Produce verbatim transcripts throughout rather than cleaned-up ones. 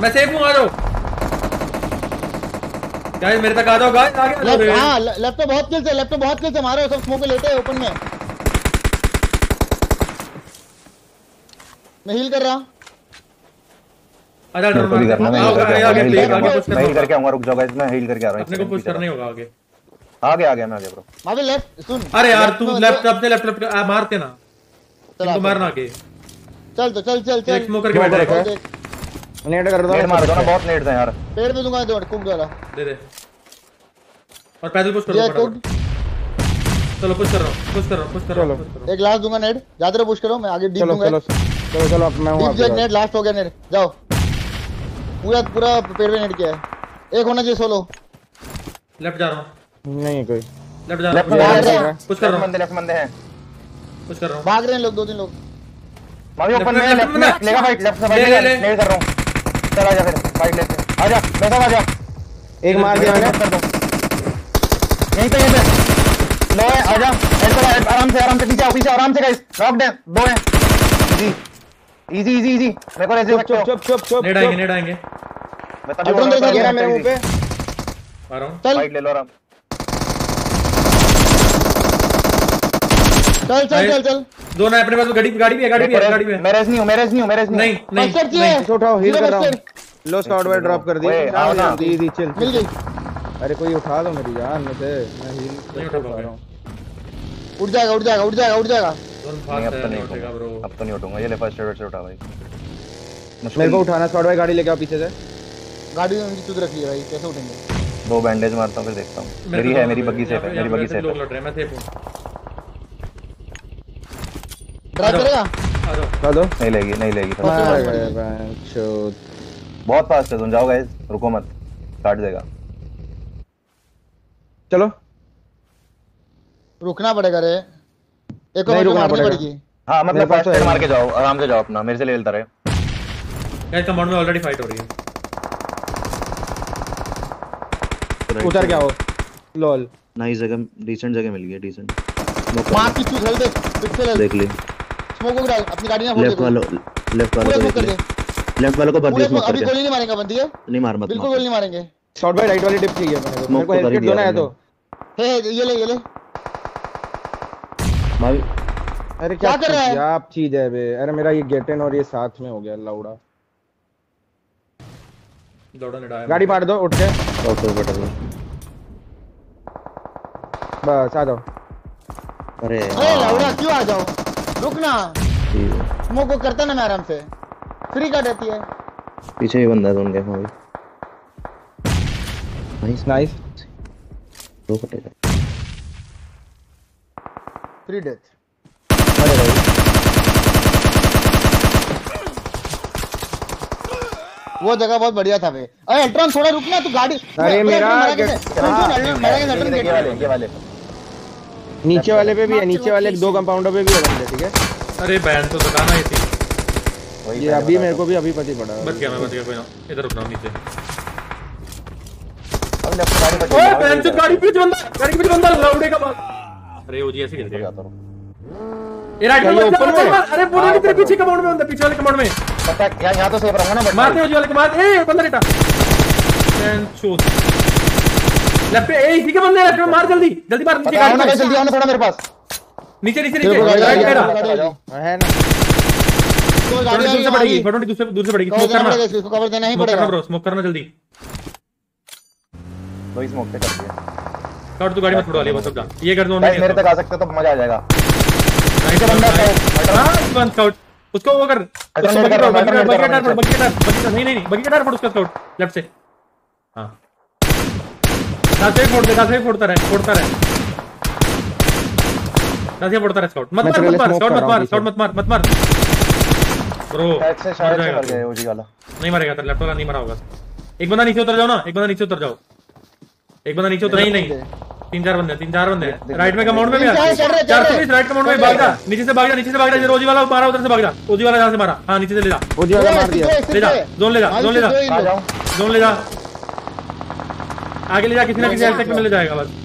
मैं सेफ हूँ, आ जाओ गाइस, मेरे तक आ जाओ गाइस, आगे आ जाओ। हां लेफ्ट पे बहुत किल्स है, लेफ्ट पे बहुत किल्स है, मारो सब स्मोक पे लेटे हैं ओपन में। मैं हील कर रहा। आजा मेरे को भी करना, मैं हील करके आऊंगा, मैं हील करके आऊंगा, मैं हील करके आऊंगा, रुक जाओ गाइस, मैं हील करके आ रहा हूं। अपने को पुश करना ही होगा आगे। आ गया आ गया मैं आ गया ब्रो। मावे लेफ्ट सुन। अरे यार तू लेफ्ट, अपने लेफ्ट लेफ्ट मारते ना, इनको मारना आगे। चल तो चल चल चल, स्मोक करके बैठ रहा है, नेट कर दो, नेट मार दो ना, बहुत नेट है यार। पेड़ पे दूंगा दो कुक वाला दे दे, और पैदल पुश करो फटाफट। चलो पुश कर रहा हूं, पुश कर रहा हूं, पुश कर रहा हूं। एक लास्ट दूंगा नेट, ज्यादा रे पुश करो, मैं आगे डीप दूंगा। चलो चलो चलो, अब मैं हूं डीप नेट लास्ट हो गया नेट, जाओ। पूरा पूरा पेड़ पे नेट किया है, एक होना चाहिए सोलो। लेफ्ट जा रहा हूं, नहीं कोई लेफ्ट जा रहा हूं, पुश कर रहा हूं, बंदे लेफ्ट बंदे हैं, पुश कर रहा हूं। भाग रहे हैं लोग, दो तीन लोग। मावी ओपन में लेफ्ट में लेगा फाइट, लेफ्ट से फाइट ले कर रहा हूं। चल आजा फिर फाइट लेते, आजा वैसा आ जा। एक मार दिया मैंने, कर दो यहीं पे, यहीं पे लो है, आजा हेड आराम से, आराम से पीछे आओ, पीछे आराम से गाइस, नॉक डाउन दो है। इजी इजी इजी इजी, मेरे को ऐसे चुप चुप चुप चुप, नेड आएंगे, नेड आएंगे। मैं तब बोल रहा था मेरे मुंह पे आ रहा हूं, चल फाइट ले लो आराम। चल चल चल चल, दो ना अपने पास, गाड़ी गाड़ी भी है, गाड़ी भी है, गाड़ी भी है। मैं रेस नहीं हूं, मैं रेस नहीं हूं, मैं रेस नहीं नहीं नहीं नहीं उठाओ, हील कर रहा हूं। लो स्क्वाड वाइड ड्रॉप कर दी, दी दी चल मिल गई। अरे कोई उठा दो मेरी जान में से, मैं हील नहीं उठा पा रहा हूं। उठ जाएगा उठ जाएगा उठ जाएगा उठ जाएगा। नहीं अब तो नहीं उठेगा ब्रो, अब तो नहीं उठूंगा। ये ले फर्स्ट एड से उठा भाई, मेरे को उठाना। स्क्वाड वाइड गाड़ी लेके आओ पीछे से, गाड़ी उनकी खुद रखी है भाई, कैसे उठेंगे? दो बैंडेज मारता हूं फिर देखता हूं। मेरी है, मेरी बग्गी सेफ है, मेरी बग्गी सेफ लोग है। लड़ रहे हैं, मैं सेफ हूं। ड्राइव करेगा? आ जाओ, ला दो। नहीं लेगी, नहीं लेगी, बहुत फास्ट है। तुम जाओ गाइस, रुको मत, काट देगा। चलो रुकना पड़ेगा रे, एक नहीं और रुकना मारनी पड़ेगा। पड़ेगी। हां मतलब फर्स्ट एड मार के जाओ, आराम से जाओ अपना, मेरे से ले लेता रहे। गाइस कंपाउंड में ऑलरेडी फाइट हो रही है। उतर क्या हो लॉल, नाइस जगह, डिसेंट जगह मिल गई, डिसेंट। मार की चूत हल दे, पिक्सल हल देख ली, स्मोक को डाल अपनी गाड़ी में फोड़ दे। लेफ्ट वालों, लेफ्ट वालों को देख ले, लेफ्ट वालों को भर दे स्मोक अभी करके। गोली नहीं मारेंगे बंदी है, नहीं मार मत, बिल्कुल गोली नहीं मारेंगे। शॉट बाय राइट वाली टिप चाहिए मेरे को, मेरे को हेल्थ किट दो ना है तो। हे ये ले ये ले। मावी अरे क्या कर रहा है? क्या चीज है बे, अरे मेरा ये गेट इन और ये साथ में हो गया लाउडा। दौड़ा नहीं डाया, गाड़ी मार दो उठ के, ओके बेटा। बस आ जाओ। अरे अरे लाउडा क्यों आ जाओ, रुक ना। स्मोक को करता ना मैं आराम से, फ्री कर देती है। पीछे ही बंदा है उनके। मावी नाइस नाइस, दो कटेगा। Free death. अरे भाई वो जगह बहुत बढ़िया था बे। अरे अल्ट्रॉन थोड़ा रुकना, तू गाड़ी। अरे मेरा मरा के ये वाले, ये वाले नीचे वाले पे भी है, नीचे वाले दो कंपाउंडर पे भी है बंदे, ठीक है। अरे बैन तो दुकान आई थी, ये अभी मेरे को भी अभी पता पड़ा। बच गया मैं, बच गया, कोई ना। इधर रुकना नीचे। अब लेफ्ट गाड़ी बची। ओए बैन से गाड़ी पे बंदा, गाड़ी पे बंदा लाउडे का बात। अरे वो जी ऐसे गिर गया। ये राइट में ऊपर में, अरे बोला नहीं तेरे पीछे कमांड में बंदा, पीछे वाले कमांड में। पता यार, यहां तो सेफ रहूंगा ना, बट मारते हो जी वाले को, मार। ए बंदा लेटा बैन शूट लेफ्ट पे। ए इसी के बंदे लेफ्ट में, मार जल्दी जल्दी मार। नीचे गाड़ी गाड़ी जल्दी आओ ना थोड़ा मेरे पास। नीचे नीचे नीचे राइट मेरा है ना, तो गाड़ी दूर से पड़ेगी, फटोटी दूर से दूर से पड़ेगी। स्मोक करना, इसको कवर देना ही स्मोक करना पड़ेगा ब्रो, स्मोक करना जल्दी। वही स्मोक पे कर दिया। काट तू गाड़ी में थोड़ा ले, बस अब जा। ये कर दो गाइस मेरे तक आ सकते हो तो मजा आ जाएगा। नीचे बंदा है, हां वन स्काउट उसको वो कर, अल्टरनेट बगी कर रहा हूं, बगी अल्टरनेट कर रहा हूं। बगी बगी नहीं नहीं नहीं बगी का फोड़ उसका स्काउट लेफ्ट से। हां दासे फोड़ दे, दासे फोड़ता रहे, फोड़ता रहे, दासे फोड़ता रहे। स्काउट मत मार, मत मार स्काउट, मत मार स्काउट, मत मार मत मार ब्रो। शायद से शायद से मर गए ओजी वाला। नहीं मरेगा, तेरा लेफ्ट वाला नहीं मरा होगा। एक बंदा नीचे उतर जाओ ना, एक बंदा नीचे उतर जाओ, एक बंदा नीचे उतर। नहीं नहीं तीन चार बंदे, तीन चार बंदे राइट में कमांड में भी। चार सौ बीस राइट कमांड में भाग जा, नीचे से भाग जा, नीचे से भाग जा। रोजी वाला मारा, उधर से भाग जा, रोजी वाला जहां से मारा। हां नीचे से ले जा, ओजी वाला मार दिया। ले जा, जोन ले जा, जोन ले जा, आ जाओ जोन ले जा, आगे ले जा, किसी ना किसी एस्पेक्ट में ले जाएगा बस।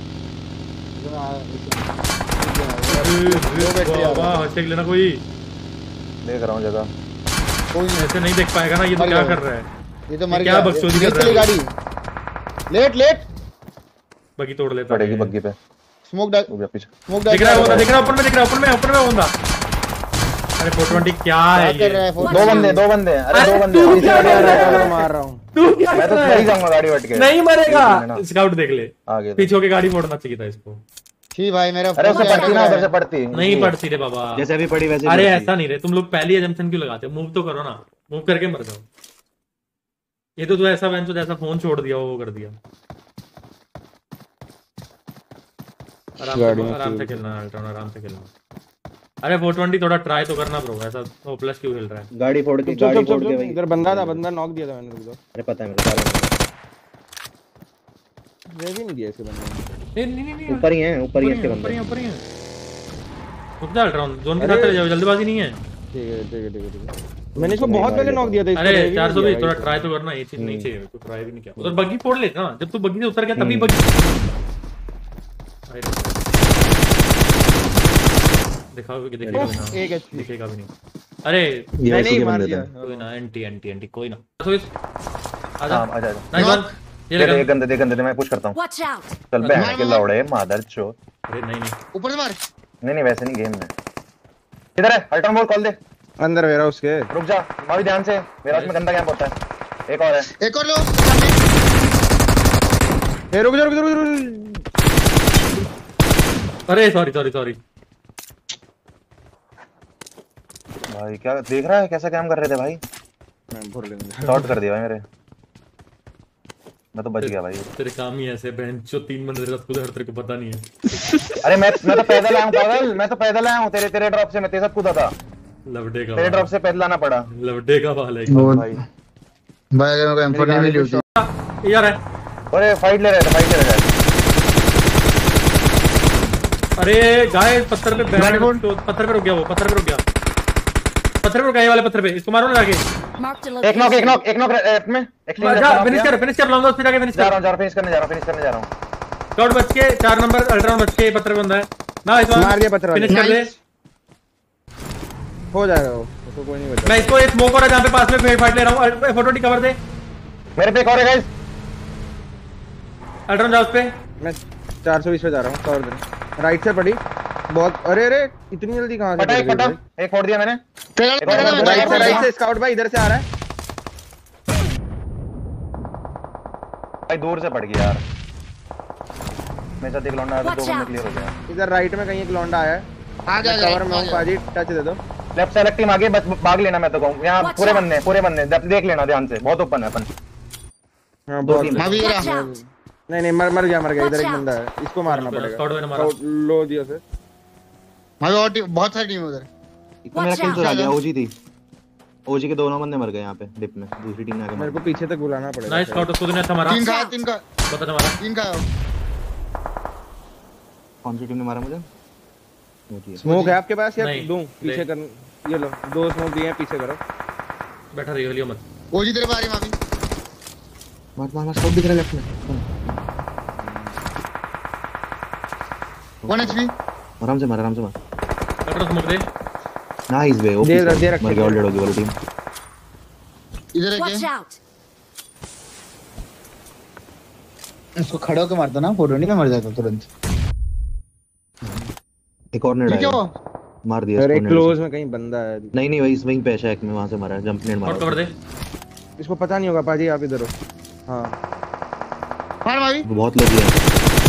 वाह चेक लेना, कोई देख रहा हूं जगह। कोई ऐसे नहीं देख पाएगा ना, ये तो क्या कर रहा है। ये तो मर क्या गया। बकचोदी कर लेट चली रहा है? गाड़ी लेट लेट बगी तोड़ लेता पड़ेगी है। बग्गी पे। स्मोक डाल हो गया पीछे। स्मोक डाल दिख रहा है वो, दिख रहा है ऊपर में, दिख रहा है ऊपर में, ऊपर में बंदा। अरे फोर ट्वेंटी क्या है क्या कर रहा ये? है फोर दो बंदे दो बंदे हैं। अरे अरे दो बंदे तू हैं। क्या पीछे कर रहा है? वाले मैं मार रहा हूँ। तू क्या मैं तो कर रहा सही है? जाऊंगा गाड़ी बैठ के। नहीं मरेगा। ना। स्काउट देख ले, आगे पीछे होके गाड़ी फोड़ना चाहिए था इसको। छी भाई मेरा अरे उससे फोन पड़ती ना, उधर से पड़ती नहीं पड़ती रे बाबा। जैसे अभी पड़ी वैसे ही अरे पड़ती। ऐसा नहीं रे, तुम लोग पहली एजम्पशन क्यों लगाते हो? मूव तो करो ना, मूव करके मर जाओ। ये तो तू ऐसा बेंचो जैसा फोन छोड़ दिया वो कर दिया। आराम गाड़ी से में आराम से तेल। खेलना अल्ट्रॉन, आराम से खेलना। अरे फोर ट्वेंटी थोड़ा ट्राई तो करना ब्रो, ऐसा होपलेस क्यों खेल रहा है? गाड़ी फोड़ के चुप चुप गाड़ी चुप फोड़ चुप के चुप। भाई। इधर बंदा था, बंदा नॉक दिया था मैंने। रुक जाओ, अरे पता है मेरे को। ये भी नहीं दिया इसके बंदे ने। नहीं नहीं नहीं, ऊपर ही है, ऊपर ही है इसके ऊपर ही बंदे। ऊपर ही रुक जा अल्ट्रॉन, जोन के साथ चले जाओ, जल्दीबाजी नहीं है। ठीक है ठीक है ठीक है ठीक है। मैंने इसको बहुत पहले नॉक दिया था। इसको अरे heavy चार सौ नहीं भी दिया थोड़ा भाई ट्राई तो करना, ये चीज नहीं चाहिए, तो ट्राई भी नहीं किया। उधर बग्गी फोड़ लेना ना, जब तू बग्गी से उतर गया तभी बग्गी। अरे दिखाओ कि दिखेगा भी ना, एक एचपी दिखेगा भी नहीं। अरे ये नहीं ऐसे नहीं के मार बंदे दिया। थे। कोई ना, एंटी एंटी एंटी कोई ना। तो इस आजा हां आजा आजा। Nice one. ये दे दे लगा। एक गंदे दे गंदे दे, मैं पुश करता हूं। Watch out! चल बहन के लौड़े मादर चोद। अरे नहीं नहीं, ऊपर से मार नहीं नहीं वैसे नहीं गेम में। किधर है? अल्ट्रॉन बोल कॉल दे। अंदर वेरा उसके। रुक जा भाभी ध्यान से, मेरा उसमें गंदा कैंप होता है। एक और है। एक और लो ए रुक जा रुक जा रुक जा, रुक जा। अरे सॉरी सॉरी सॉरी। भाई क्या देख रहा है, कैसा काम कर रहे थे भाई? मैं भर लेंगे। शॉट कर दिया भाई मेरे। मैं तो बच गया भाई। तेरे काम ही ऐसे बहन जो तीन बंदे तेरे साथ कूदे, हर तेरे को पता नहीं है। अरे मैं मैं तो पैदल आया हूं पागल, मैं तो पैदल आया हूं। तेरे तेरे ड्रॉप से मैं तेरे साथ कूदा था। लवडे का तेरे बाल। ड्रॉप से पैदल आना पड़ा लवडे का बाल है भाई। भाई अगर मेरे को एम फोर नहीं मिली होती यार है। अरे फाइट ले रहे थे, फाइट ले रहे थे। अरे गाय पत्थर पे बैठ, गाड़ी फोड़। तो पत्थर पे रुक गया, वो पत्थर पे रुक गया, पत्थर पे रुक गया, ये वाले पत्थर पे। इसको मारो ना जाके। Marked a एक नॉक एक location. नॉक एक नॉक लेफ्ट में। एक जा फिनिश कर, फिनिश कर, लाऊंगा उस पे जाके फिनिश जा कर। रहा हूं जा रहा हूं फिनिश करने जा रहा हूं फिनिश करने जा रहा हूं। स्काउट बच के चार नंबर अल्ट्राउन बच के पत्थर पे बंदा है ना, इस मार दिया पत्थर वाले। फिनिश कर दे। हो जाएगा वो, उसको कोई नहीं बचा। मैं इसको एक स्मोक और है जहां पे पास में फाइट ले रहा हूं। फोटो टी कवर दे, मेरे पे एक और है गाइस। अल्ट्राउन जा उस पे। मैं चार सौ बीस पे जा रहा हूँ। कवर दे। राइट से पड़ी बहुत। अरे अरे इतनी जल्दी कहां से पटा एक पड़ पटा गई एक फोड़ दिया मैंने। तेरा एक और तेरा बंदा, भाई? एक राइट से और राइट बंदा। से स्काउट भाई इधर से आ रहा है। भाई दूर से पड़ गया यार। मेरे साथ एक लौंडा आया था, दो Watch बंदे out. क्लियर हो गया। इधर राइट में कहीं एक लौंडा आया है। आ जा कवर में हूँ पाजी, टच दे दो। लेफ्ट साइड टीम आगे, बस भाग लेना। मैं तो कहूं यहाँ Watch पूरे out. बंदे हैं, पूरे बंदे हैं। देख लेना ध्यान से, बहुत ओपन है अपन। हाँ दो बहुत। तीन। मैं भी Watch रहा out! नहीं नहीं मर मर गया मर गया। इधर एक Watch out. बंदा है, इसको मारना पड़ेगा। स्काउट मैंने मारा। स्काउट लो दिया से। मैं भी और टीम बहुत सारी टीम है उधर एक तो मेरा Watch किल तो out. आ गया। ओजी थी, ओजी के दोनों बंदे मर गए यहाँ पे डिप में। दूसरी टीम ने आके मेरे मार को पीछे तक बुलाना पड़ेगा। नाइस स्काउट, उसको तूने अच्छा मारा। तीन का तीन का बहुत अच्छा मारा। तीन का कौन सी टीम ने मारा मुझे? ओजी है। स्मोक है आपके पास या नहीं, दूं? पीछे ले। कर। ये लो दो स्मोक दिए हैं, पीछे करो। बैठा रहियो, लियो मत। ओजी तेरे बारे में भी मार मार मार, स्काउट दिख रहा है लेफ्ट में। वन एचपी आराम से मार, आराम से मार। अल्ट्रा स्मोक दे। Nice way. ओपी दे रख- दे रखे मर गया ऑलरेडी होगी वाली टीम। इधर है Watch क्या? out! इसको खड़े होकर मारता ना, फोटो नहीं मर जाता तुरंत। एक और नेड ठीक है आया, वो मार दिया अरे इसको नेड क्लोज से। में कहीं बंदा है। नहीं नहीं वही स्विंग पे है, एक में वहां से मारा है, जंप नेड स्काउट कवर मारा। दे। इसको पता नहीं होगा पाजी, आप इधर हो। हाँ मार मारी वो बहुत लोग हैं।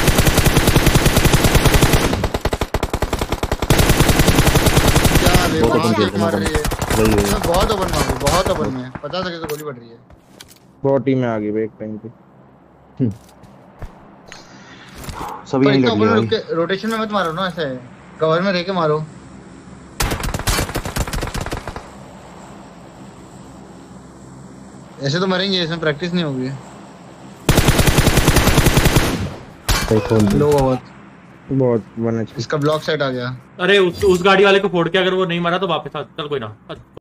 क्या बे बहुत बहुत ओपन किक खेलते मार हैं रही है। वही वही। मैं बहुत ओपन मार रही है, बहुत ओपन में पचास सेकंड से गोली पड़ रही है। बहुत टीम में आ गई भाई एक टाइम पे। सभी पर यहीं इतना लड़ ओपन लिया रुक भाई। के रोटेशन में मत मारो ना, ऐसे कवर में रह के मारो। ऐसे तो मरेंगे, इसमें प्रैक्टिस नहीं होगी। सही खोल दिया। लो बहुत बहुत वन एच इसका ब्लॉक सेट आ गया। अरे उस उस गाड़ी वाले को फोड़ के अगर वो नहीं मारा तो वापस आ, चल कोई ना।